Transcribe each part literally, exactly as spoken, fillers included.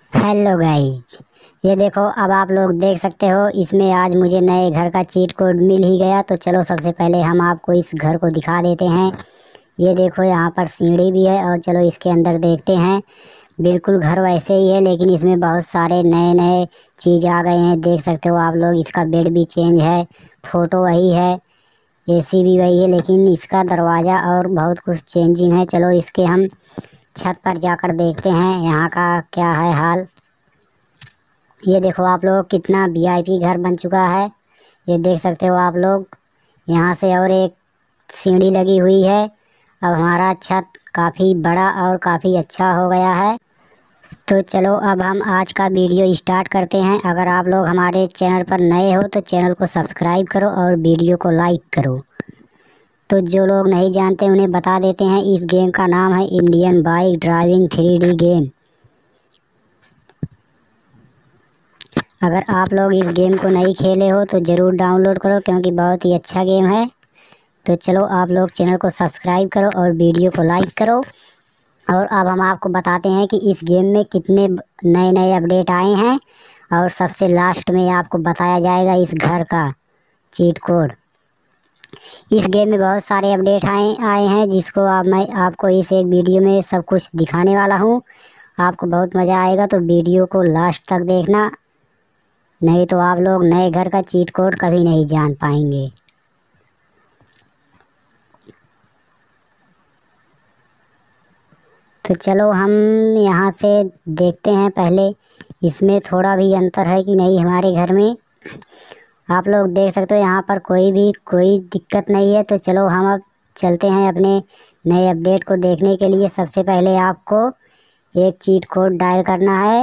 Hello guys, ये देखो। अब आप लोग देख सकते हो इसमें आज मुझे नए घर का चीट कोड मिल ही गया। तो चलो सबसे पहले हम आपको इस घर को दिखा देते हैं। ये देखो यहाँ पर सीढ़ी भी है और चलो इसके अंदर देखते हैं। बिल्कुल घर वैसे ही है लेकिन इसमें बहुत सारे नए नए चीज़ आ गए हैं। देख सकते हो आप लोग, इसका बेड भी चेंज है, फ़ोटो वही है, एसी भी वही है, लेकिन इसका दरवाज़ा और बहुत कुछ चेंजिंग है। चलो इसके हम छत पर जाकर देखते हैं यहाँ का क्या है हाल। ये देखो आप लोग, कितना वीआईपी घर बन चुका है। ये देख सकते हो आप लोग, यहाँ से और एक सीढ़ी लगी हुई है। अब हमारा छत काफ़ी बड़ा और काफ़ी अच्छा हो गया है। तो चलो अब हम आज का वीडियो स्टार्ट करते हैं। अगर आप लोग हमारे चैनल पर नए हो तो चैनल को सब्सक्राइब करो और वीडियो को लाइक करो। तो जो लोग नहीं जानते उन्हें बता देते हैं, इस गेम का नाम है Indian bike driving three D game. अगर आप लोग इस गेम को नहीं खेले हो तो ज़रूर डाउनलोड करो, क्योंकि बहुत ही अच्छा गेम है। तो चलो आप लोग चैनल को सब्सक्राइब करो और वीडियो को लाइक करो। और अब हम आपको बताते हैं कि इस गेम में कितने नए नए अपडेट आए हैं, और सबसे लास्ट में आपको बताया जाएगा इस घर का चीट कोड। इस गेम में बहुत सारे अपडेट आए आए हैं, जिसको आप मैं आपको इस एक वीडियो में सब कुछ दिखाने वाला हूँ। आपको बहुत मज़ा आएगा, तो वीडियो को लास्ट तक देखना, नहीं तो आप लोग नए घर का चीट कोड कभी नहीं जान पाएंगे। तो चलो हम यहाँ से देखते हैं पहले इसमें थोड़ा भी अंतर है कि नहीं हमारे घर में। आप लोग देख सकते हो यहाँ पर कोई भी कोई दिक्कत नहीं है। तो चलो हम अब चलते हैं अपने नए अपडेट को देखने के लिए। सबसे पहले आपको एक चीट कोड डायल करना है।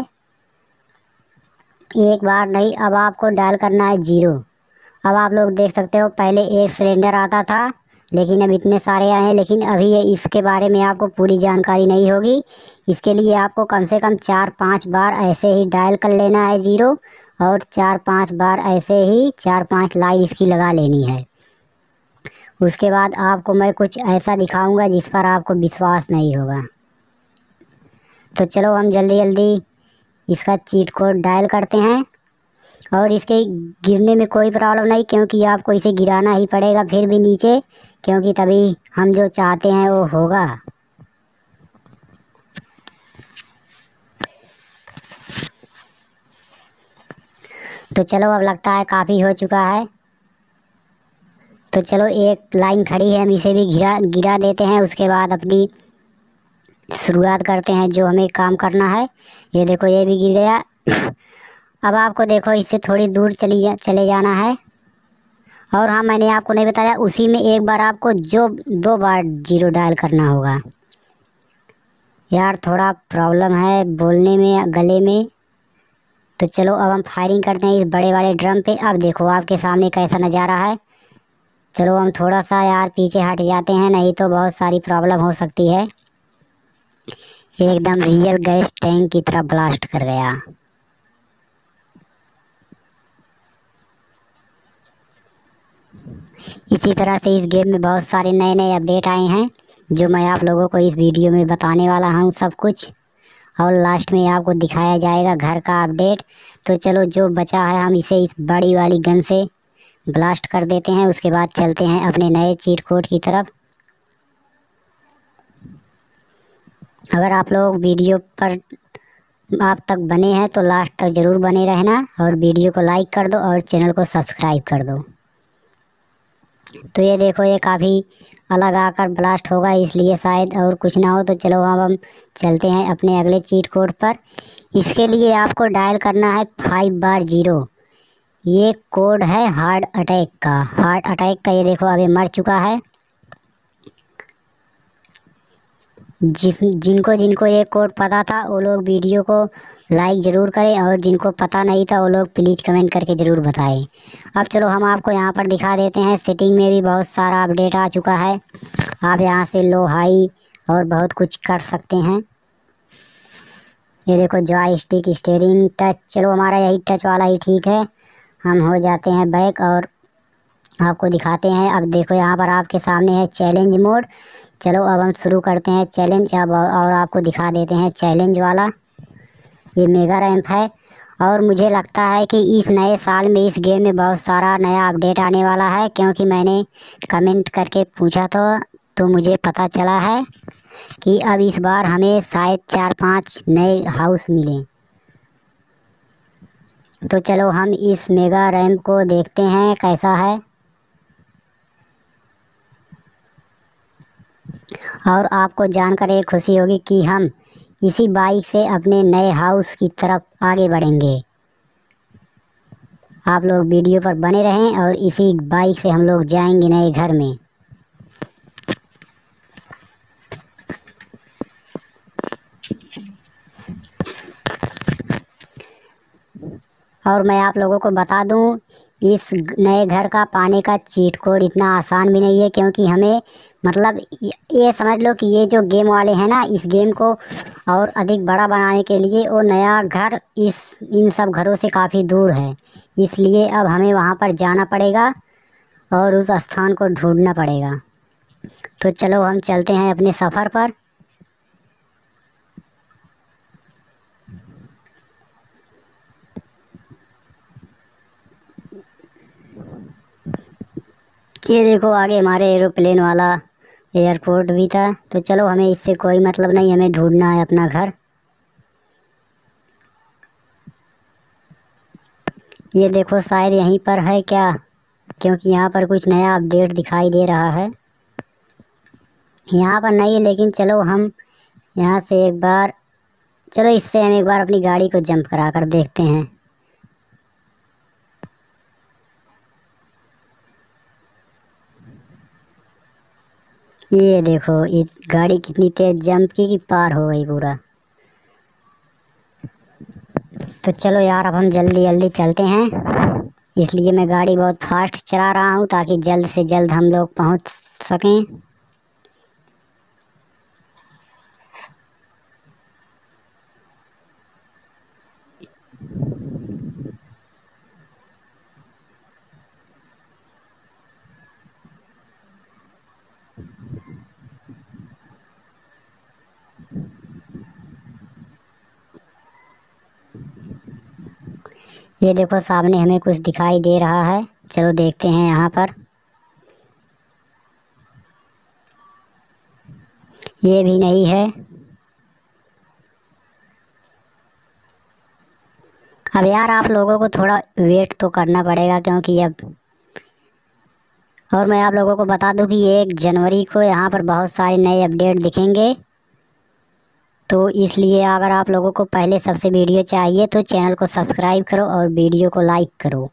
एक बार नहीं, अब आपको डायल करना है जीरो। अब आप लोग देख सकते हो पहले एक सिलेंडर आता था, लेकिन अब इतने सारे आए हैं। लेकिन अभी ये इसके बारे में आपको पूरी जानकारी नहीं होगी। इसके लिए आपको कम से कम चार पांच बार ऐसे ही डायल कर लेना है जीरो, और चार पांच बार ऐसे ही चार पांच लाइन इसकी लगा लेनी है। उसके बाद आपको मैं कुछ ऐसा दिखाऊंगा जिस पर आपको विश्वास नहीं होगा। तो चलो हम जल्दी जल्दी इसका चीट कोड डायल करते हैं। और इसके गिरने में कोई प्रॉब्लम नहीं, क्योंकि आपको इसे गिराना ही पड़ेगा फिर भी नीचे, क्योंकि तभी हम जो चाहते हैं वो होगा। तो चलो अब लगता है काफ़ी हो चुका है। तो चलो एक लाइन खड़ी है, हम इसे भी गिरा गिरा देते हैं। उसके बाद अपनी शुरुआत करते हैं जो हमें काम करना है। ये देखो ये भी गिर गया। अब आपको देखो इससे थोड़ी दूर चली जा, चले जाना है। और हाँ, मैंने आपको नहीं बताया, उसी में एक बार आपको जो दो बार जीरो डायल करना होगा। यार थोड़ा प्रॉब्लम है बोलने में, गले में। तो चलो अब हम फायरिंग करते हैं इस बड़े वाले ड्रम पे। अब देखो आपके सामने कैसा नज़ारा है। चलो हम थोड़ा सा यार पीछे हट जाते हैं, नहीं तो बहुत सारी प्रॉब्लम हो सकती है। एकदम रियल गैस टैंक की तरह ब्लास्ट कर गया। इसी तरह से इस गेम में बहुत सारे नए नए अपडेट आए हैं, जो मैं आप लोगों को इस वीडियो में बताने वाला हूँ सब कुछ। और लास्ट में आपको दिखाया जाएगा घर का अपडेट। तो चलो जो बचा है हम इसे इस बड़ी वाली गन से ब्लास्ट कर देते हैं। उसके बाद चलते हैं अपने नए चीट कोड की तरफ। अगर आप लोग वीडियो पर आप तक बने हैं तो लास्ट तक ज़रूर बने रहना, और वीडियो को लाइक कर दो और चैनल को सब्सक्राइब कर दो। तो ये देखो ये काफ़ी अलग आकर ब्लास्ट होगा, इसलिए शायद और कुछ ना हो। तो चलो अब हम चलते हैं अपने अगले चीट कोड पर। इसके लिए आपको डायल करना है फाइव बार जीरो। ये कोड है हार्ट अटैक का। हार्ट अटैक का ये देखो अभी मर चुका है। जिस जिनको जिनको ये कोड पता था वो लोग वीडियो को लाइक ज़रूर करें, और जिनको पता नहीं था वो लोग प्लीज़ कमेंट करके ज़रूर बताएं। अब चलो हम आपको यहाँ पर दिखा देते हैं। सेटिंग में भी बहुत सारा अपडेट आ चुका है। आप यहाँ से लो हाई और बहुत कुछ कर सकते हैं। ये देखो जॉय स्टिक, स्टीयरिंग, टच। चलो हमारा यही टच वाला ही ठीक है। हम हो जाते हैं बैक और आपको दिखाते हैं। अब देखो यहाँ पर आपके सामने है चैलेंज मोड। चलो अब हम शुरू करते हैं चैलेंज अब, और आपको दिखा देते हैं चैलेंज वाला। ये मेगा रैंप है। और मुझे लगता है कि इस नए साल में इस गेम में बहुत सारा नया अपडेट आने वाला है, क्योंकि मैंने कमेंट करके पूछा था तो मुझे पता चला है कि अब इस बार हमें शायद चार पांच नए हाउस मिले। तो चलो हम इस मेगा रैंप को देखते हैं कैसा है। और आपको जानकर एक खुशी होगी कि हम इसी बाइक से अपने नए हाउस की तरफ आगे बढ़ेंगे। आप लोग वीडियो पर बने रहें और इसी बाइक से हम लोग जाएंगे नए घर में। और मैं आप लोगों को बता दूं, इस नए घर का पाने का चीट कोड इतना आसान भी नहीं है, क्योंकि हमें मतलब ये समझ लो कि ये जो गेम वाले हैं ना, इस गेम को और अधिक बड़ा बनाने के लिए वो नया घर इस इन सब घरों से काफ़ी दूर है। इसलिए अब हमें वहाँ पर जाना पड़ेगा और उस स्थान को ढूंढना पड़ेगा। तो चलो हम चलते हैं अपने सफ़र पर। ये देखो आगे हमारे एरोप्लेन वाला एयरपोर्ट भी था। तो चलो हमें इससे कोई मतलब नहीं, हमें ढूंढना है अपना घर। ये देखो शायद यहीं पर है क्या, क्योंकि यहाँ पर कुछ नया अपडेट दिखाई दे रहा है। यहाँ पर नहीं है, लेकिन चलो हम यहाँ से एक बार, चलो इससे हम एक बार अपनी गाड़ी को जंप करा कर देखते हैं। ये देखो ये गाड़ी कितनी तेज जंप की कि पार हो गई पूरा। तो चलो यार अब हम जल्दी जल्दी चलते हैं, इसलिए मैं गाड़ी बहुत फास्ट चला रहा हूँ ताकि जल्द से जल्द हम लोग पहुँच सकें। ये देखो सामने हमें कुछ दिखाई दे रहा है, चलो देखते हैं यहाँ पर। ये भी नहीं है। अब यार आप लोगों को थोड़ा वेट तो करना पड़ेगा, क्योंकि अब, और मैं आप लोगों को बता दूं कि एक जनवरी को यहाँ पर बहुत सारे नए अपडेट दिखेंगे। तो इसलिए अगर आप लोगों को पहले सबसे वीडियो चाहिए तो चैनल को सब्सक्राइब करो और वीडियो को लाइक करो।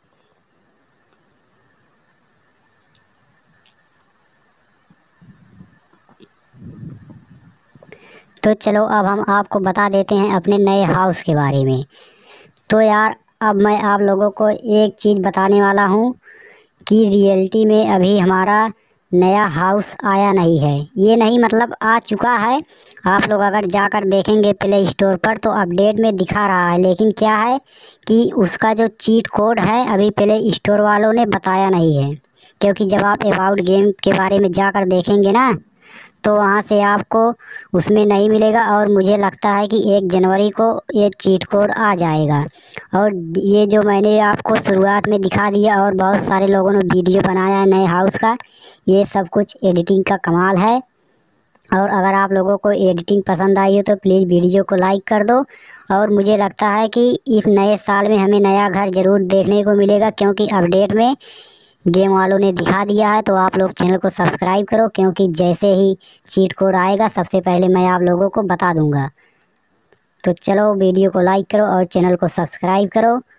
तो चलो अब हम आपको बता देते हैं अपने नए हाउस के बारे में। तो यार अब मैं आप लोगों को एक चीज़ बताने वाला हूँ कि रियलिटी में अभी हमारा नया हाउस आया नहीं है। ये नहीं मतलब आ चुका है। आप लोग अगर जाकर देखेंगे प्ले स्टोर पर तो अपडेट में दिखा रहा है, लेकिन क्या है कि उसका जो चीट कोड है अभी प्ले स्टोर वालों ने बताया नहीं है। क्योंकि जब आप अबाउट गेम के बारे में जाकर देखेंगे ना, तो वहाँ से आपको उसमें नहीं मिलेगा। और मुझे लगता है कि एक जनवरी को ये चीट कोड आ जाएगा। और ये जो मैंने आपको शुरुआत में दिखा दिया और बहुत सारे लोगों ने वीडियो बनाया है नए हाउस का, ये सब कुछ एडिटिंग का कमाल है। और अगर आप लोगों को एडिटिंग पसंद आई हो तो प्लीज़ वीडियो को लाइक कर दो। और मुझे लगता है कि इस नए साल में हमें नया घर ज़रूर देखने को मिलेगा, क्योंकि अपडेट में गेम वालों ने दिखा दिया है। तो आप लोग चैनल को सब्सक्राइब करो, क्योंकि जैसे ही चीट कोड आएगा सबसे पहले मैं आप लोगों को बता दूंगा। तो चलो वीडियो को लाइक करो और चैनल को सब्सक्राइब करो।